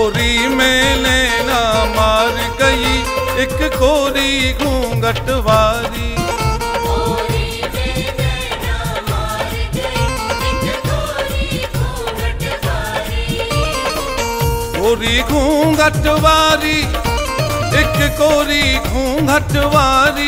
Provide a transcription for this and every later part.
होरी में नैना मार गई एक कोरी घूंघट वारी। कोरी घूंघट वारी एक कोरी घूंघट वारी।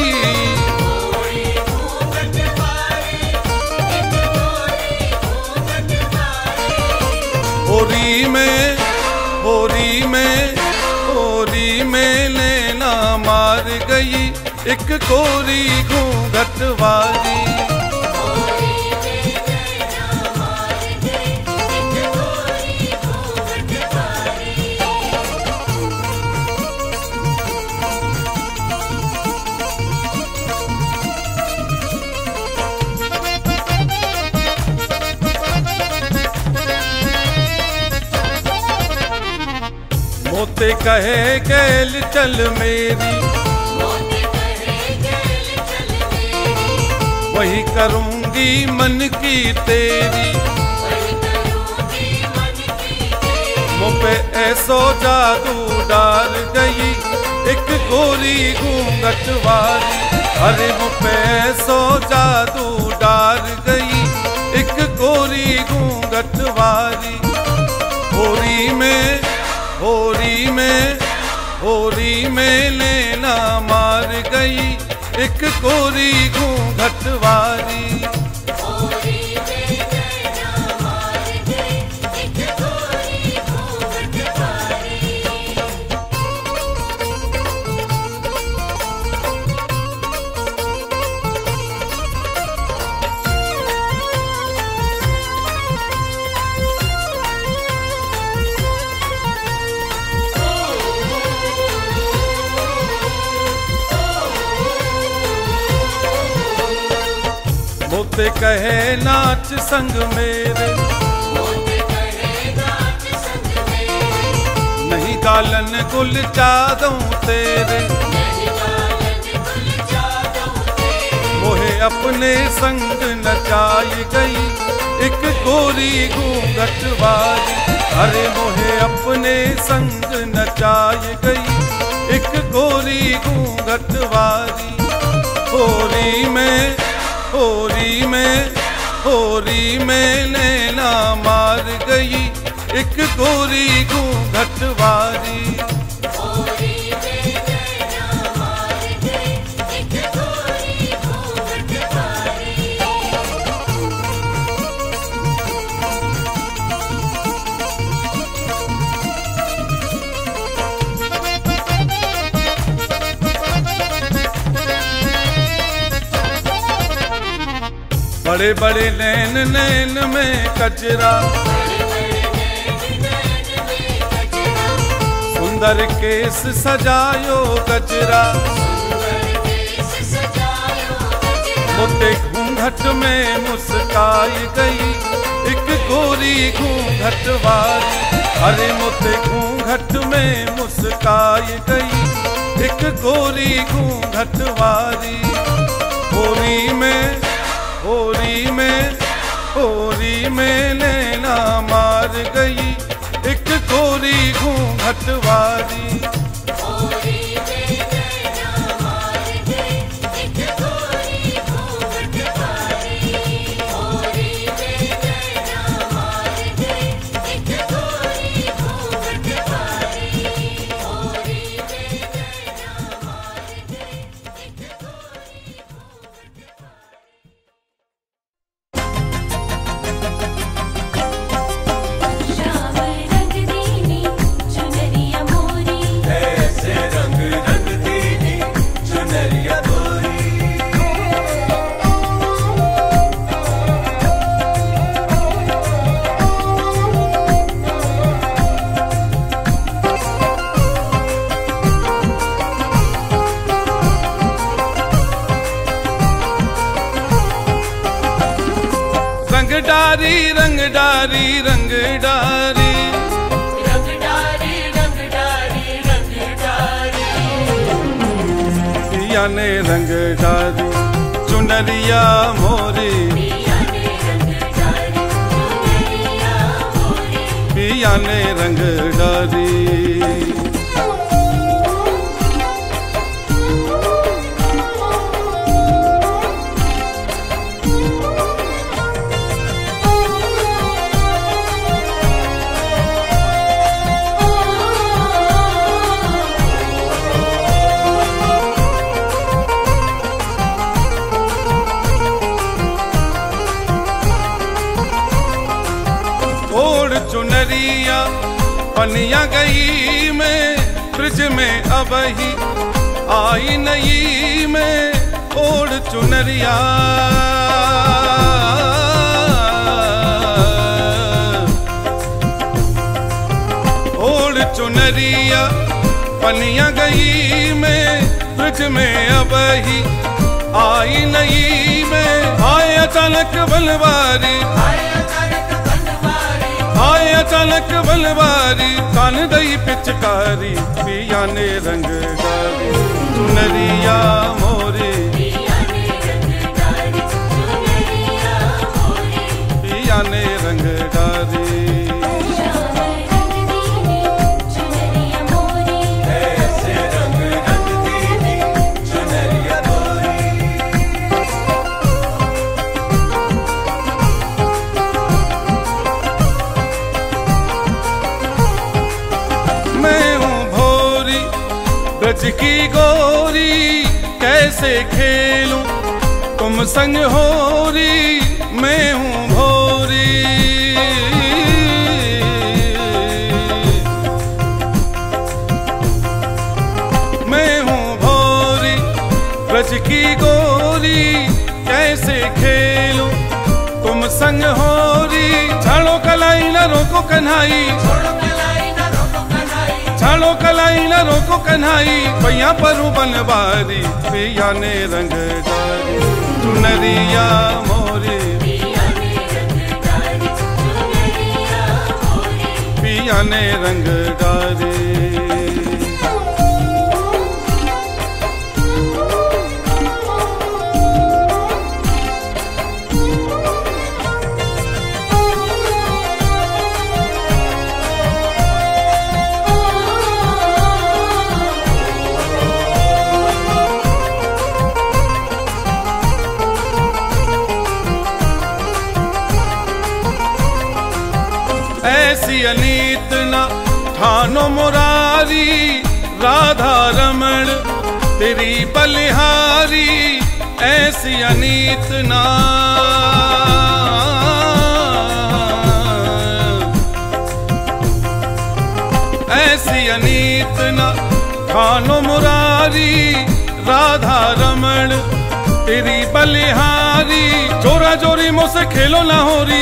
होरी में होरी में होरी में नैना मार गई एक कोरी घूंघट वारी। मोते कहे गैल चल मेरी, वही करूंगी मन की तेरी। मुँह पे ऐसो जादू डाल गई एक कोरी घूंघट वारी। अरे मुँह पे ऐसो जादू डाल गई एक कोरी घूंघट वारी। होरी में होरी में होरी में नैना मार गई एक कोरी घूंघट वारी। मोते कहे नाच संग मेरे, नहीं गालन गुल चादों तेरे। मोहे अपने संग नचाई गई एक कोरी घूंघट वारी। अरे मोहे अपने संग नचाई गई एक कोरी घूंघट वारी। होरी में होरी में होरी में नैना मार गई एक कोरी घूंघट वारी। बड़े बड़े नैन नैन में कचरा, सुंदर केस सजायो गजरा। मोटे घूंघट में मुस्काई गई एक कोरी घूंघट वारी। अरे मोटे घूंघट में मुस्काई गई एक कोरी घूंघट वारी। होरी में होरी में होरी में नैना मार गई एक कोरी घूंघट वारी। रंग डारी रंग डारी रंग डारी रंग डारी रंग डारी। पिया ने रंग डारी चुनरिया मोरी, पिया ने रंग डारी पनिया गई में ब्रिज में अबही आई नई में ओढ़ चुनरिया। ओढ़ चुनरिया पनिया गई में ब्रिज में अबही आई नई में। आए अचानक बलवारी, आए अचानक बलवारी, कान दई पिचकारी, पिया ने रंग डाली चुनरिया मोरी, पिया ने रंग डाली। ब्रज की गोरी कैसे खेलूं तुम संग होरी, मैं हूँ भोरी। मैं हूँ भोरी ब्रज की गोरी कैसे खेलूं तुम संग होरी। छाड़ो कलाई न रोको कन्हाई, छाड़ो कलाई न रोको कन्हाई, पैया परू बनवारी, पिया ने रंग डाली चुनरिया मोरी, पिया ने रंग डाली। ऐसी अनीत न ठानो मुरारी, राधा रमण तेरी बलिहारी। ऐसी अनीत न, ऐसी अनीत न ठानो मुरारी, राधा रमण तेरी बलिहारी। जोरा जोरी मुझसे खेलो ना होरी,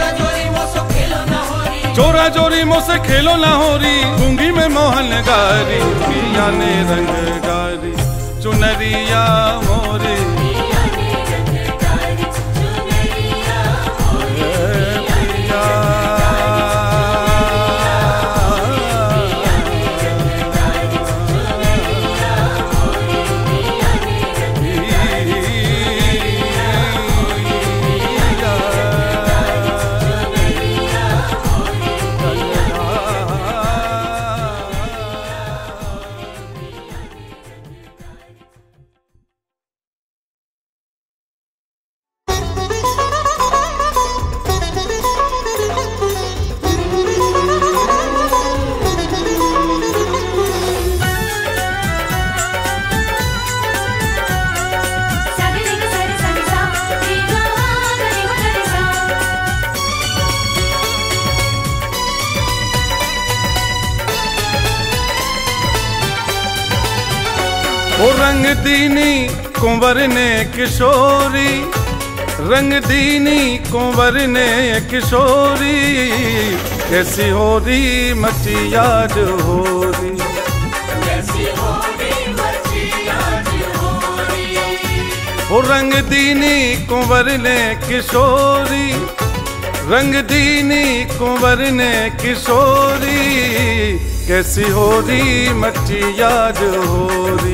जोरा जोरी मुझसे खेलो ना होरी, गूंगी में मोहन गारी, पिया ने रंग डाली चुनरिया मोरी, ओ रंग दीनी कुंवर ने किशोरी, रंग दीनी कुंवर ने किशोरी, कैसी हो रही मची आज हो रही, कैसी हो रही मची आज हो रही। ओ रंग दीनी कुंवर ने किशोरी, रंग दीनी कुंवर ने किशोरी, कैसी हो रही मची आज हो रही।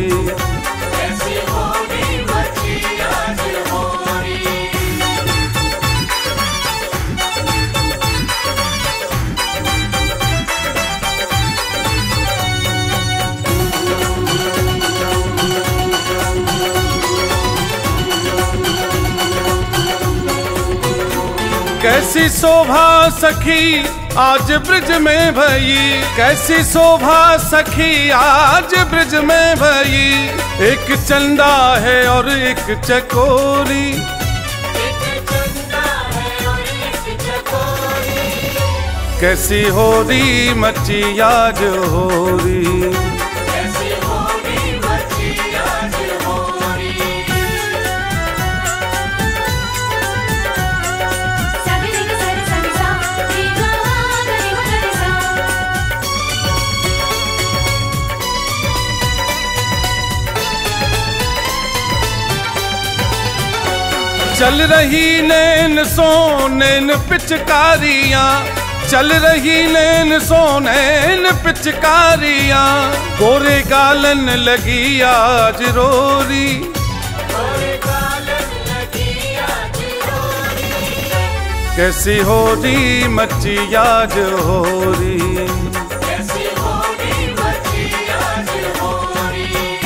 कैसी शोभा सखी आज ब्रिज में भई, कैसी शोभा सखी आज ब्रिज में भई। एक चंदा है और एक चकोरी, एक चंदा है और एक चकोरी। कैसी होरी मची आज होरी, कैसी होरी मची आज होरी। सगरी ग सरी सरी सा री ग मा गरी म गरी सा। चल रही नैन सोनैन पिचकारियां, चल रही नैन सोनैन पिचकारियां, गोरे गालन लगी आज रोरी, गोरे गालन लगी आज रोरी। कैसी होरी मची आज होरी, कैसी होरी मची आज होरी।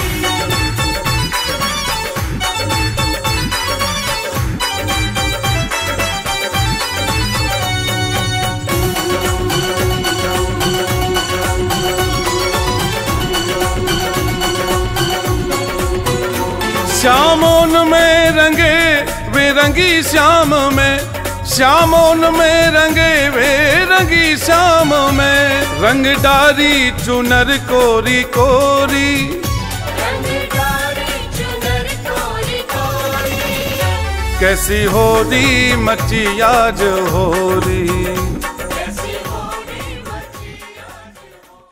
श्यामोन में रंगे वे रंगी श्याम में, श्यामोन में रंगे वे रंगी श्याम में, रंग डारी चुनर कोरी कोरी, रंगदारी चुनर कोरी कोरी। कैसी होरी मची आज होरी। कैसी होरी मची आज होरी।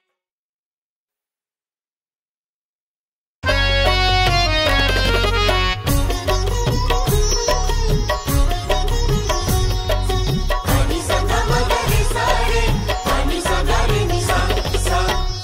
पानी सा ग म ग रे सा रे, पानी सा ग रे नि सा सा।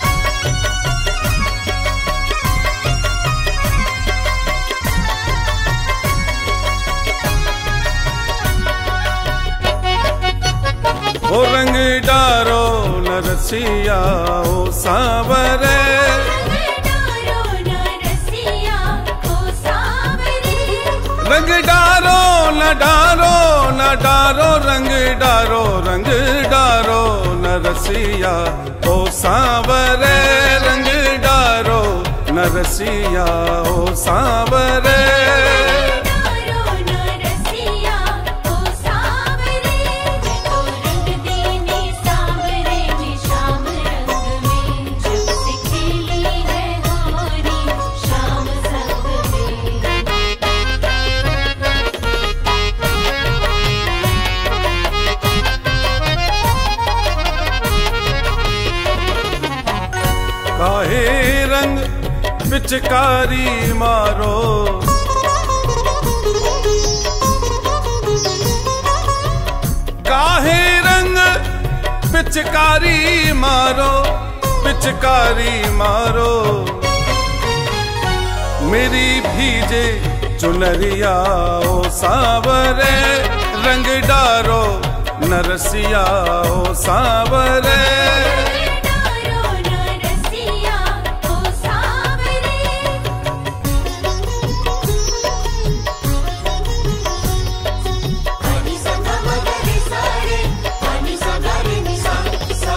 ओ रंग डारो नरसिया ओ सांवरे, रंग डारो न रसिया ओ सांवरे। रंग डारो न डारो न डारो, रंग डारो नरसिया ओ सांवरे, रंग डारो नरसिया ओ सांवरे। डारो न रसिया ओ सांवरे। तो रंग देने सांवरे में शाम रंग में, जब से खेली है होरी शाम संग में। काहे रंग पिचकारी मारो, काहे रंग पिचकारी मारो, पिचकारी मारो, मेरी भीजे चुनरिया ओ सांवरे, रंग डारो नरसिया ओ सांवरे। डारो न रसिया ओ सांवरे। पानी सा ग म ग रे सा रे, पानी सा ग रे नि सा सा।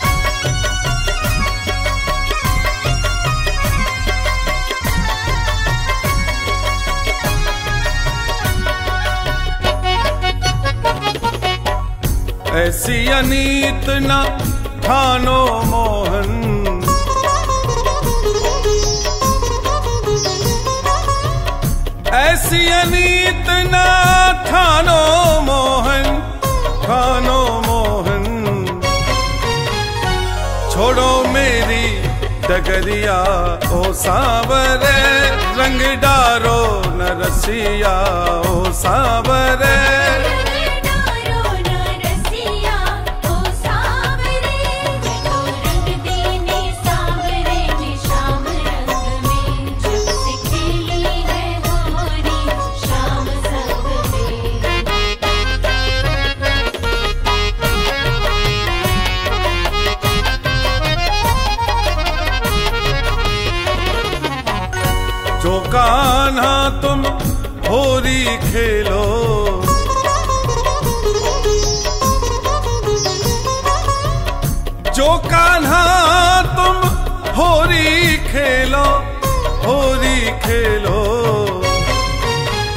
ऐसी अनीत न ठानो मोहन, ऐसी अनीत न ठानो मोहन, ठानो मोहन, छोड़ो मेरी डगरिया ओ सांवरे, रंग डारो नरसिया ओ सांवरे। डारो न रसिया ओ सांवरे। तो रंग देने सांवरे में शाम रंग में, जब से खेली है होरी शाम संग में। जो कान्हा तुम होरी खेलो, जो कान्हा तुम होरी खेलो, होरी खेलो,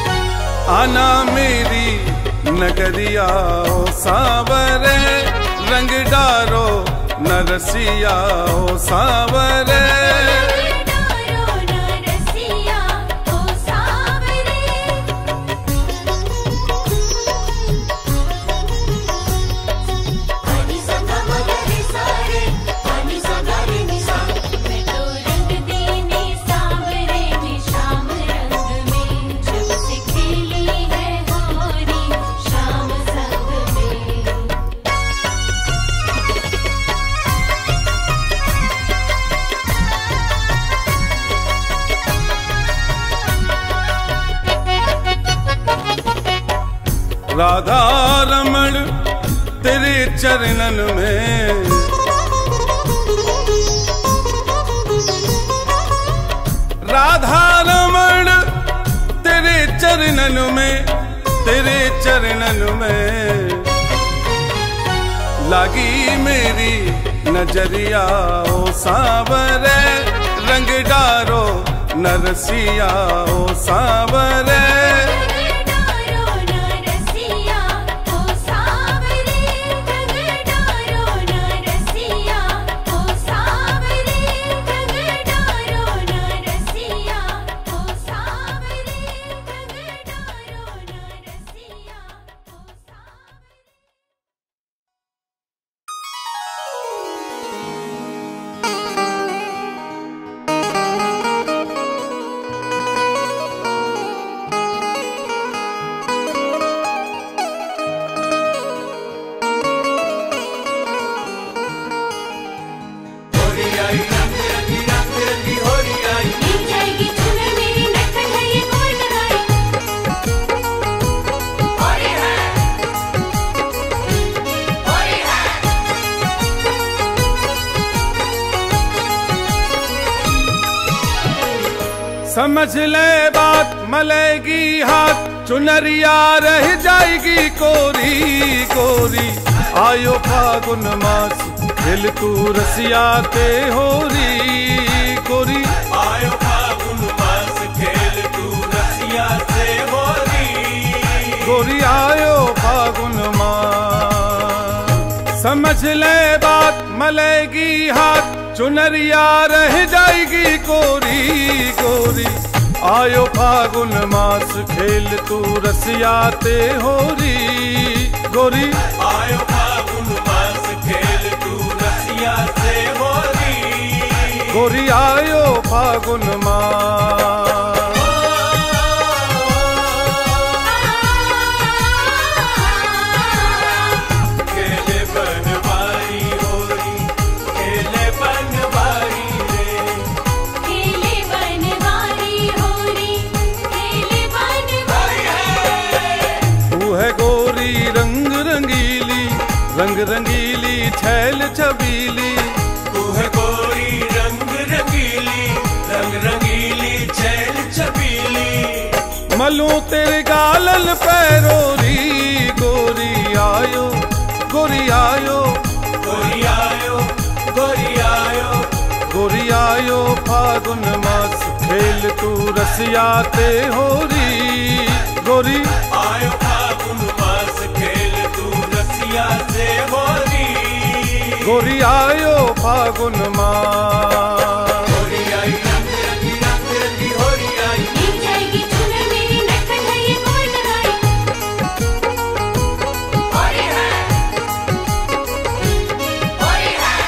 आना मेरी नगरिया ओ सांवरे, रंग डारो नरसिया ओ सांवरे। राधा रमण तेरे चरणन में, राधा रमण तेरे चरणन में, तेरे चरणन में लागी मेरी नजरिया ओ सांवरे। रंग डारो नरसिया ओ सांवरे। समझ ले बात मलेगी हाथ, चुनरिया रह जाएगी कोरी कोरी। आयो फागुन मास दिल तू रसिया ते होरी गोरी। आयो फागुन मास खेल तू रसिया से होरी गोरी। आयो फागुन मास समझ ले बात मलेगी हाथ, चुनरिया रह जाएगी कोरी गोरी। आयो फागुन मास खेल तू रसिया ते होरी गोरी। आयो फागुन मास खेल तू रसिया से होरी गोरी। आयो फागुन मास। रंग रंगीली छैल छबीली, तू है गोरी रंग रंगीली, रंग रंगीली छैल छबीली। मलू तेरे गालल पैरोरी गोरी। आयो गोरी आयो गोरी आयो गोरी आयो गोरी। आयो फागुन मास खेल तू रसिया ते होरी गोरी। आयो फागुन मास खेल तू रसिया से होरी गोरी। आयो फागुन मास। होरी आई रंग रंगी रंग रंगी होरी आई। मिल जाएगी चुनर मेरी नटखट है ये कोई लगाई। होरी है होरी है।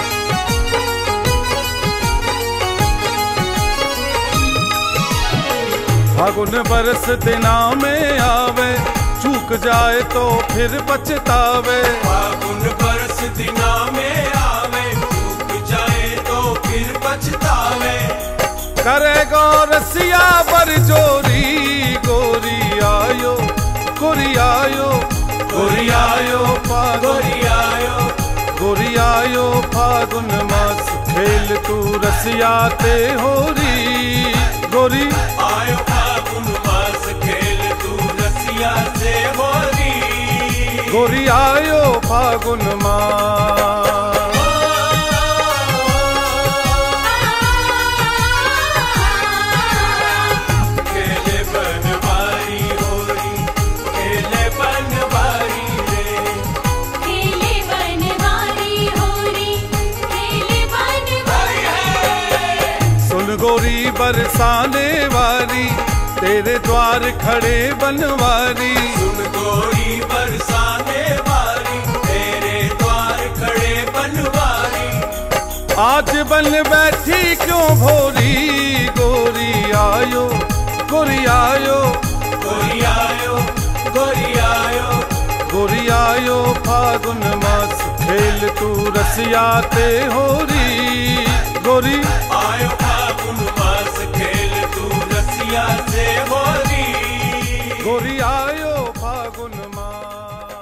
फागुन बरस दिना में आवे, चूक जाए तो फिर पछतावे। फागुन बरस दिना में आवे, चूक जाए तो फिर पछतावे। करे गो रसिया पर जोरी गोरी। आयो गोरी आयो गोरी। आयो फागुन गोरी आयो गोरी। आयो फागुन मास खेल तू रसिया ते होरी गोरी। आयो फागुन मास खेल तू रसिया से होरी गोरी। आयो फागुन मास। खेले बनवारी होरी, खेले बनवारी रे। खेले बनवारी गोरी बरसाने वाली, तेरे द्वार खड़े बनवारी। सुन गोरी बरसाने वाली, तेरे द्वार खड़े बनवारी। आज बन बैठी क्यों भोरी, गोरी आयो गोरी आयो गोरी आयो गोरी आयो गोरी आयो फागुन मास, खेल तू रसिया ते होरी। गोरी आयो फागुन मास, खेल तू रसिया से होरी। गोरी आयो फागुन मास।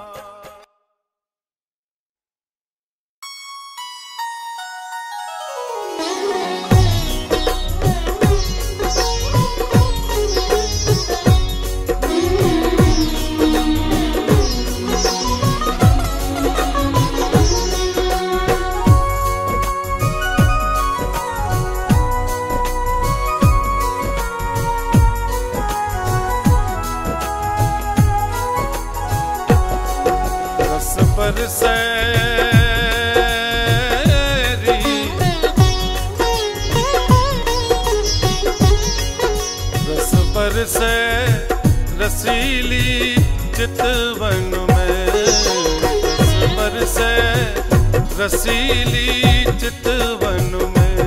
रस बरसे रसीली चितवन में, रस बरसे रसीली चितवन में।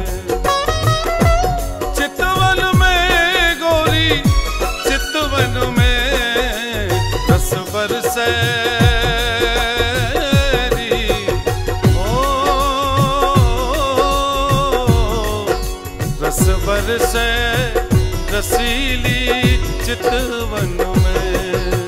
चितवन में गोरी चितवन में, रस बरसे रस बरसे रसीली चितवन में।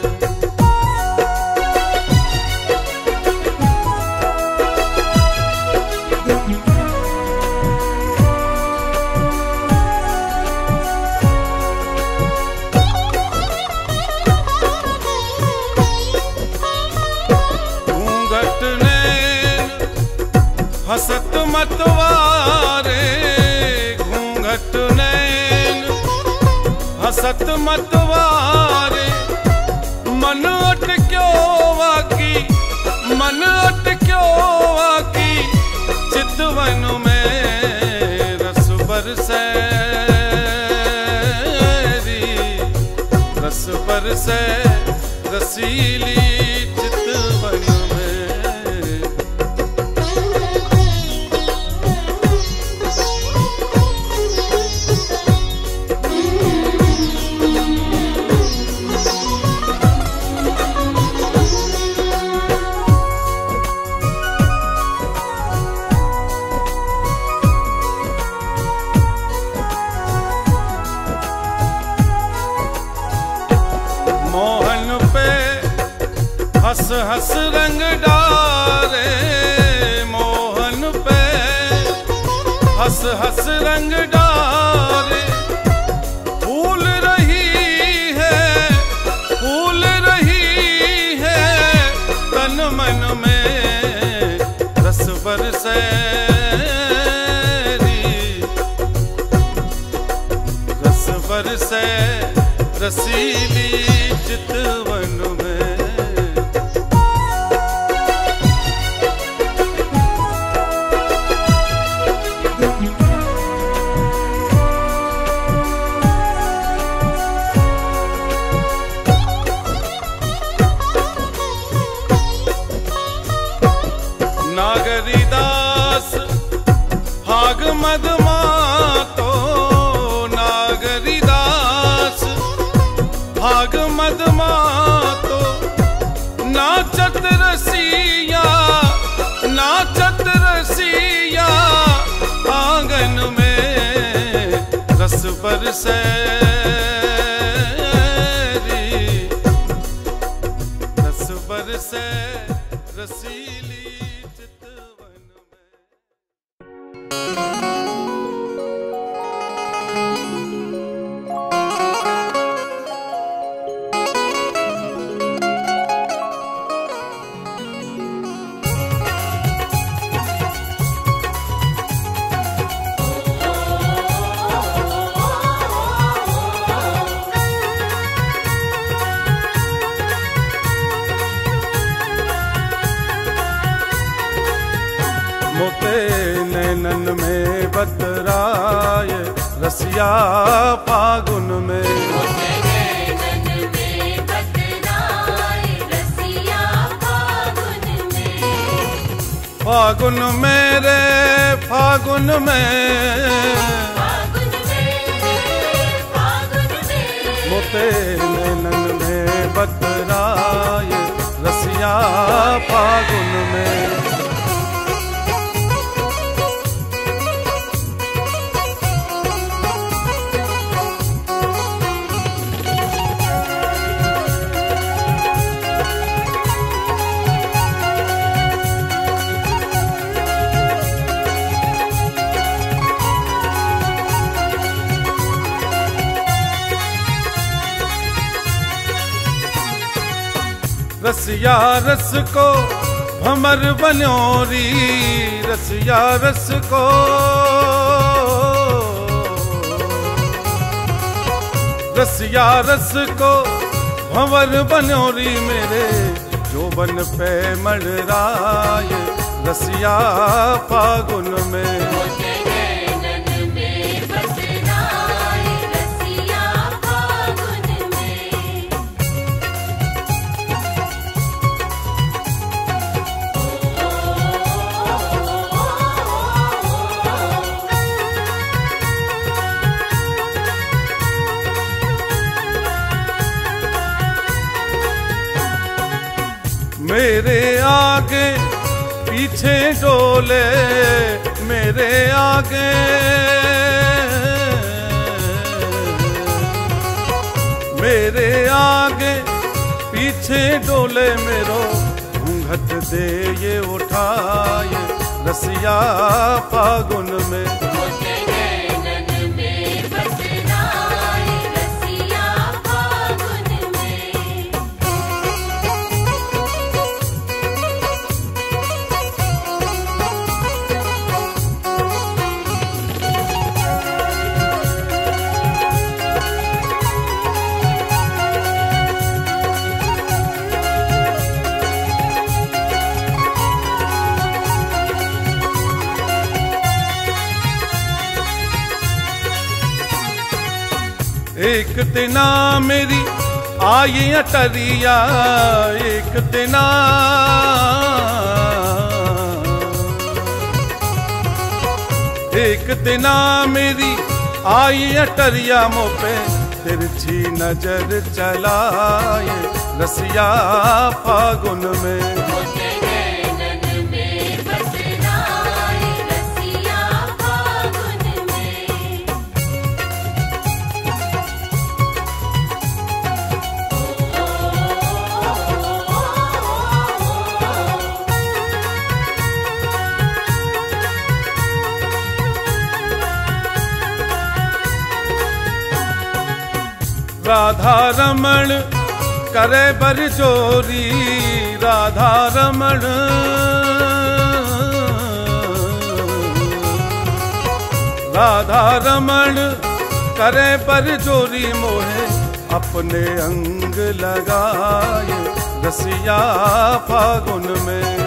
घूंघट नैन हसत मतवारे, घूंघट नैन हसत मतवारे। मन अटक्यो वाकी, मन अटक्यो वाकी चितवन में। रस बरसे रस बरसे रसीली चितवन में। मोहन पे हंस हंस रंग डारे, मोहन पे हंस हंस रंग डारे। फूल रही है तन मन में, रस बरसे रस बरसे रसीली चितवन में। नागरीदास भाग मदमातो, नागरीदास भाग मदमातो। नाचत रसिया नाचत रसिया आंगन में, रस बरसे रस बरसे रसीली चितवन में। रसिया फागुन में। फागुन में रे फागुन में, मोते नैनन में बतराए रसिया फागुन में। रसिया रस को भमर बनोरी, रसिया रस को रसिया रस को भंवर बनोरी मेरे जोबन पे मड़राए रसिया फागुन में। मेरे आगे पीछे डोले, मेरे आगे मेरे आगे पीछे डोले मेरो घूंघट दे ये उठाए रसिया फागुन में। एक दिना मेरी आई अटरिया, एक दिना एक दिना मेरी आई अटरिया मोपे तिरछी नजर चलाए रसिया फागुन में। राधा रमण करे बरजोरी, राधा रमण राधा रमण करे बरजोरी मोहे अपने अंग लगाए रसिया फागुन में।